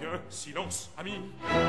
bien, silence, ami.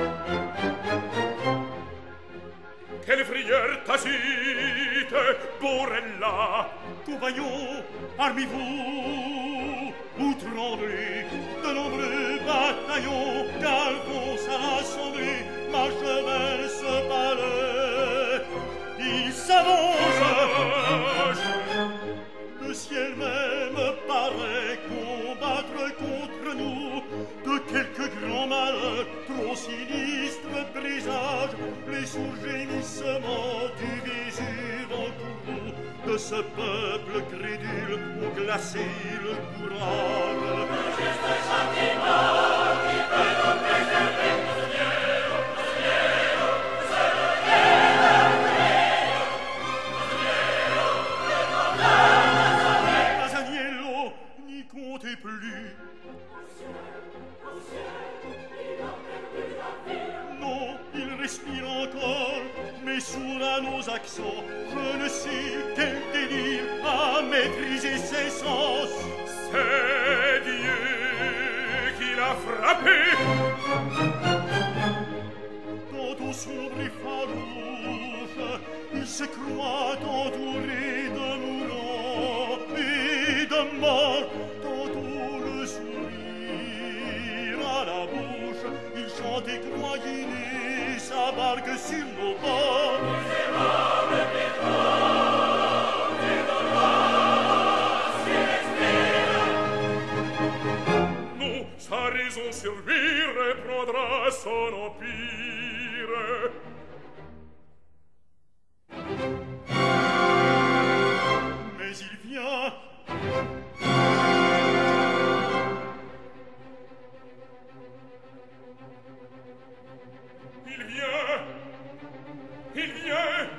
Quelle frayeur tacite, Borella. Compagnons, parmi vous, où tremblez de nombreux bataillons qu'Alfonso a rassemblés, marchent ce palais. Ils s'avancent. Le ciel même paraît combattre contre nous. De quelques grands malheurs, trop sinistres présages, les sourds gémissements du Vésuve en courroux. De ce peuple crédule ont glacé le courage. Le juste châtiment qui peut nous préserver, Masaniello, Masaniello, Masaniello, n'y comptez plus. Non, il respire encore, mais sourd à nos accents, je ne sais quel délire a maîtrisé ses sens. C'est Dieu qui l'a frappé. Tantôt sombre et farouche, il se croit entouré de mourants et de morts. Tantôt le sourire à la bouche, il chante et croit guider sa barque sur nos bords. Non, sa raison sur lui reprendra son empire. Mais il vient. Il vient. Il vient.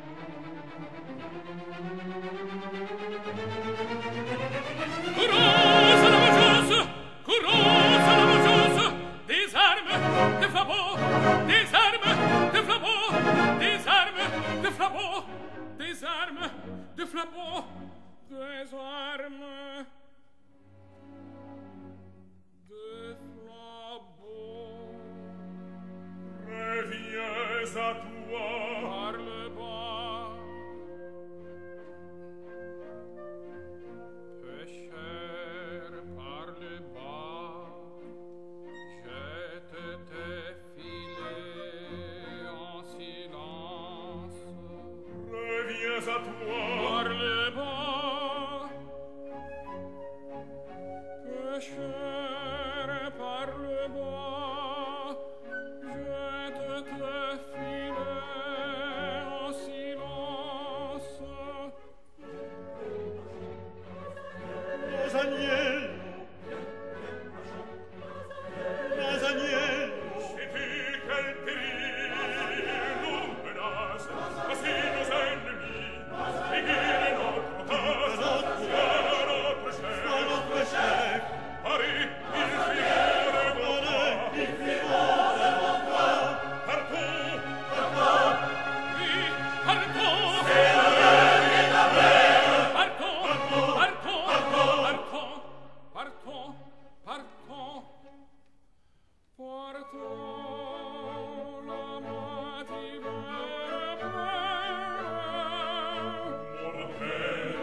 Courons à la vengeance! Courons à la vengeance! Des armes, des flambeaux! Des armes, des flambeaux! Des armes, des flambeaux! Des armes, des flambeaux! Des armes, des flambeaux! Reviens à toi. Parle bas! Pécheur, parle bas! Jette tes filets en silence! Reviens à toi. Parle bas! Pécheur, parle bas! Jette tes filets en silence! Masaniello, Masaniello, Sais-tu quel péril nous menace? Voici nos ennemis, aiguille notre tasse, sois notre chef. Paris, il fuit devant toi. Partons, Oui, partons! Partons, partons, partons, partons, partons, la matinée mon père,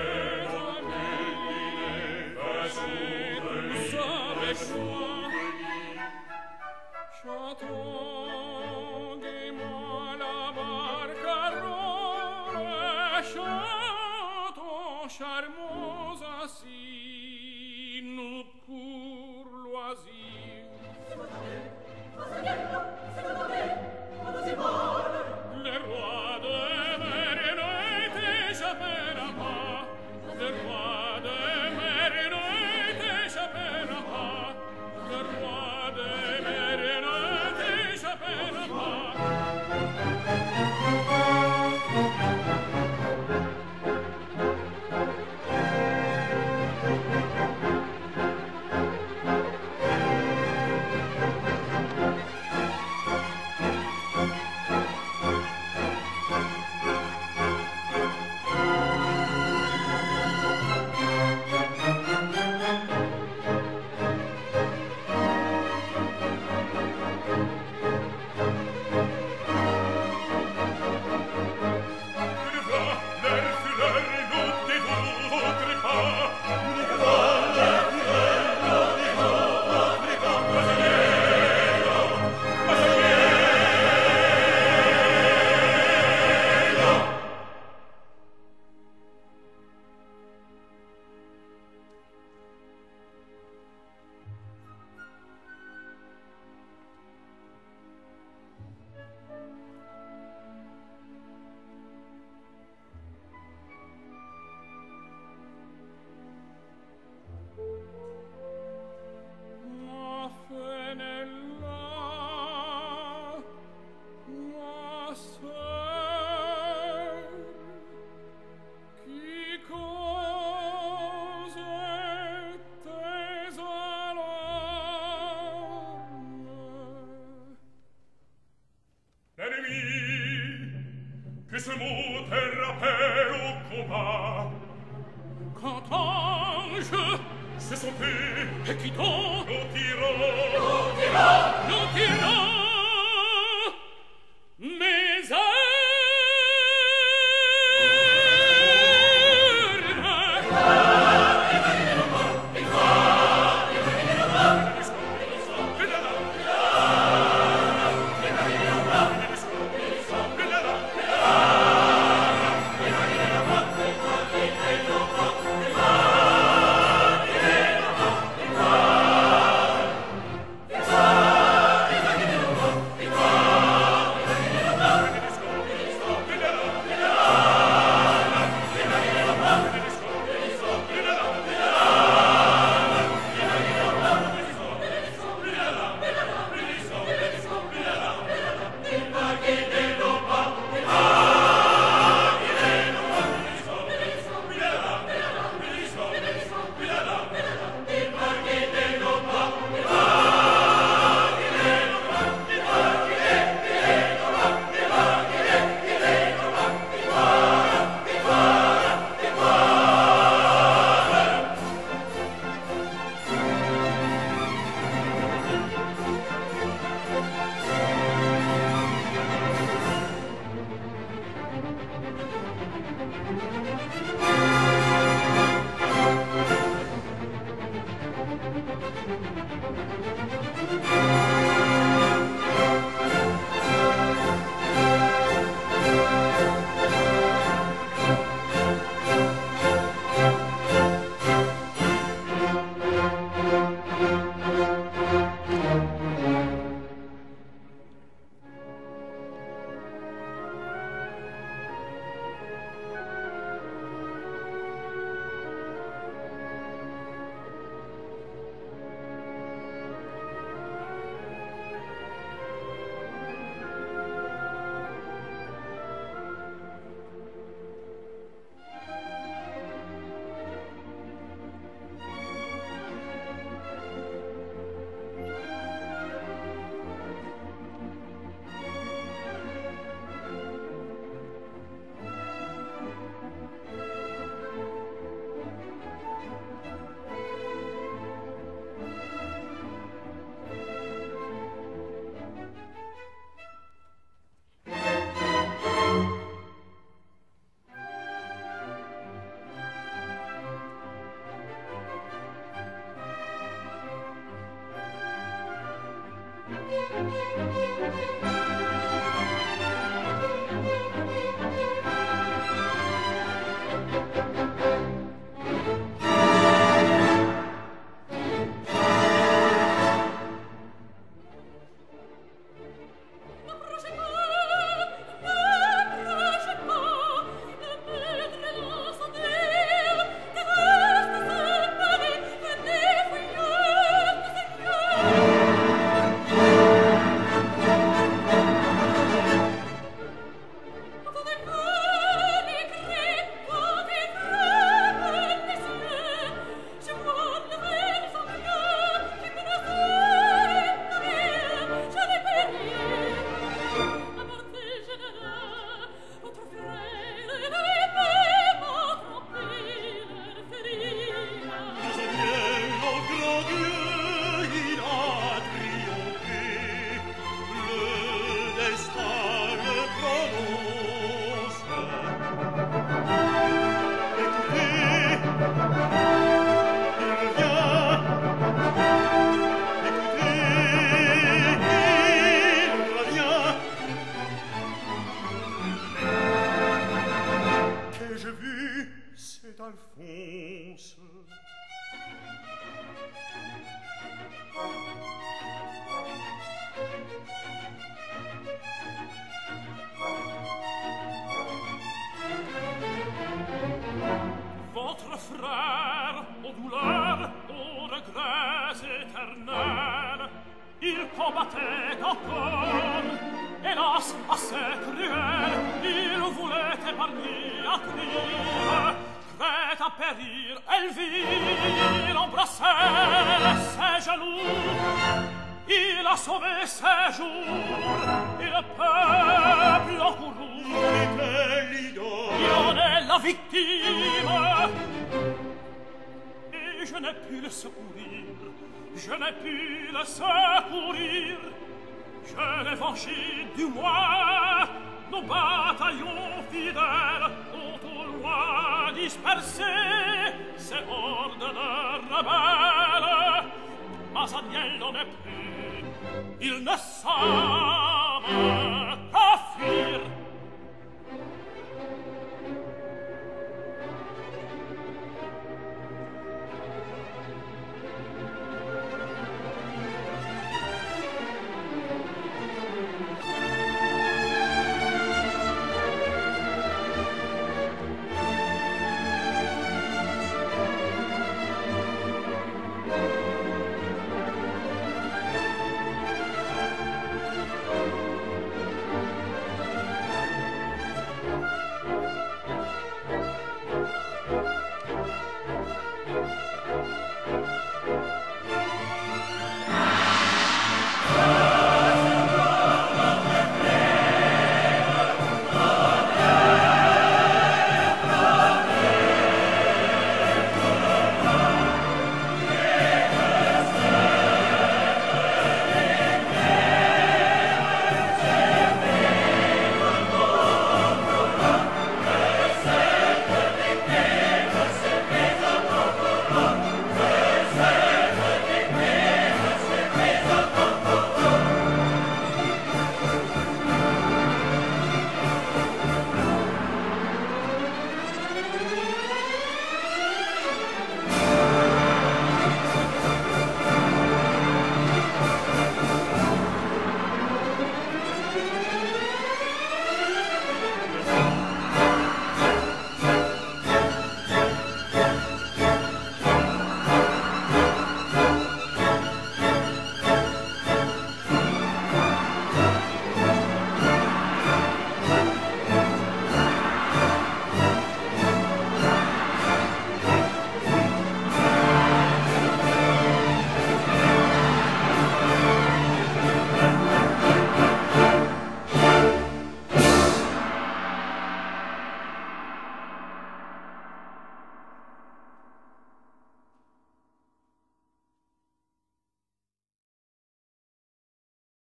tous avec moi, chantons gaiement la barcarolle, chantons charmants ainsi, nous pour loisir. Le roi de mer n'était jamais là-bas. Le roi de mer n'était jamais là-bas. Le roi de mer n'était jamais là-bas. se monte et rappelle au combat. Quand ange, Ce sont eux et qui donc nos tyrans. nous dirons, mes armes. Alfonso. Votre frère, aux douleurs, aux regrets éternels, il combattait encore, hélas, assez cruel, il voulait épargner à crier, prêt à périr, Elvire embrassait ses genoux, il a sauver ses jours, et le peuple en courroux. Il était l'idole. Il en est la victime. Et je n'ai pu le secourir, je n'ai pu le secourir. Je l'ai vengé du moins, nos bataillons fidèles ont au loin dispersé ces hordes de rebelles. Masaniello n'est plus, ils ne savent que fuir.